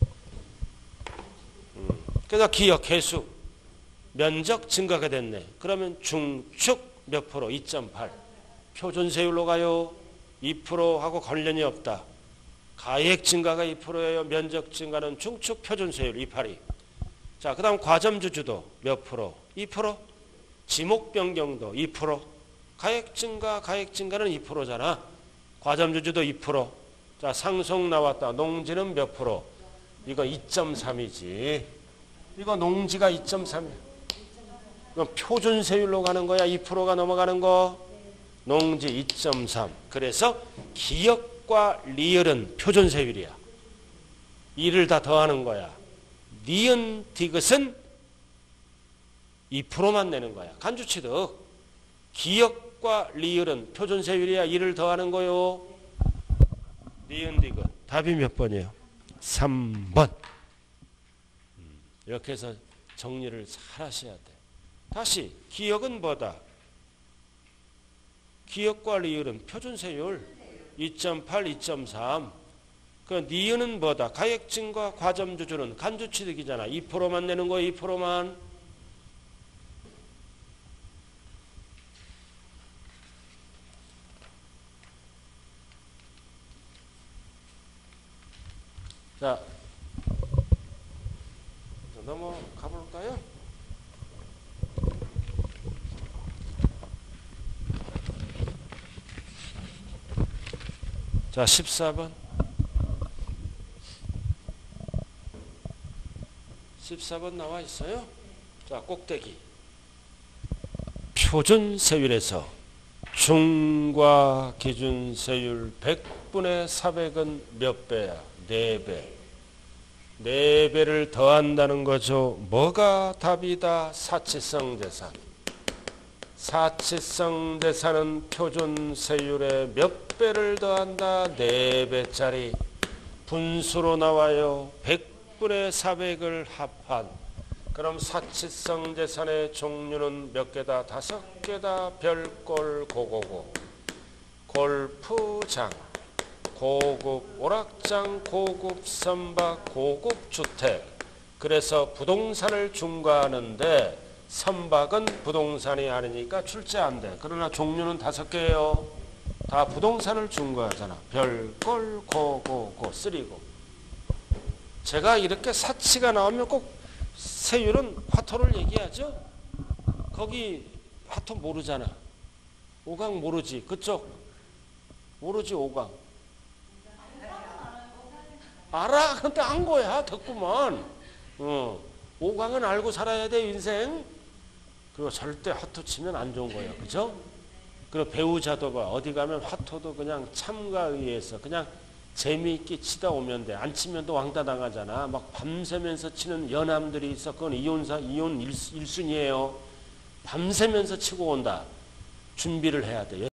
그래서 기역, 개수, 면적 증가가 됐네. 그러면 중축 몇 프로? 이 점 팔. 표준세율로 가요. 이 퍼센트하고 관련이 없다. 가액 증가가 이 퍼센트예요. 면적 증가는 중축 표준세율 이 점 팔이. 자, 그 다음 과점주주도 몇 프로? 이 퍼센트. 지목 변경도 이 퍼센트. 가액 증가, 가액 증가는 이 퍼센트잖아. 과점주주도 이 퍼센트. 자, 상속 나왔다. 농지는 몇 프로? 이거 이 점 삼이지. 이거 농지가 이 점 삼이야. 이건 표준세율로 가는 거야. 이 퍼센트가 넘어가는 거. 농지 이 점 삼. 그래서 기역과 리을은 표준세율이야. 이를 다 더하는 거야. 니은 디귿은 이 퍼센트만 내는 거야. 간주취득. 기역과 리을은 표준세율이야. 이를 더하는 거요. 니은 디귿. 답이 몇 번이에요? 삼 번. 이렇게 해서 정리를 잘 하셔야 돼. 다시 기역은 뭐다? 기역과 리을은 표준세율 이 점 팔, 이 점 삼. 그 니은은 뭐다? 가액증과 과점주주는 간주취득이잖아. 이 퍼센트만 내는 거야. 이 퍼센트만. 자, 넘어가 볼까요? 자, 십사 번. 십사 번 나와 있어요. 자, 꼭대기. 표준세율에서 중과 기준세율 백분의 사백은 몇 배야? 네 배. 네 배를 더한다는 거죠. 뭐가 답이다? 사치성 재산. 사치성 재산은 표준세율에 몇 배를 더한다? 네 배짜리. 분수로 나와요. 백분의 사백을 합한. 그럼 사치성 재산의 종류는 몇 개다? 다섯 개다. 별골 고고고. 골프장. 고급 오락장, 고급 선박, 고급 주택. 그래서 부동산을 중과하는데 선박은 부동산이 아니니까 출제 안 돼. 그러나 종류는 다섯 개예요. 다 부동산을 중과하잖아. 별골, 고고고, 쓰리고. 제가 이렇게 사치가 나오면 꼭 세율은 화토를 얘기하죠. 거기 화토 모르잖아. 오강 모르지. 그쪽 모르지. 오강. 알아. 근데 안 거야. 듣구만. 어. 오강은 알고 살아야 돼, 인생. 그리고 절대 핫토 치면 안 좋은 거야. 그죠? 그리고 배우자도 봐. 어디 가면 화토도 그냥 참가에 의해서 그냥 재미있게 치다 오면 돼. 안 치면 또 왕따 당하잖아. 막 밤새면서 치는 연함들이 있어. 그건 이혼사, 이혼 일 순위예요. 밤새면서 치고 온다. 준비를 해야 돼.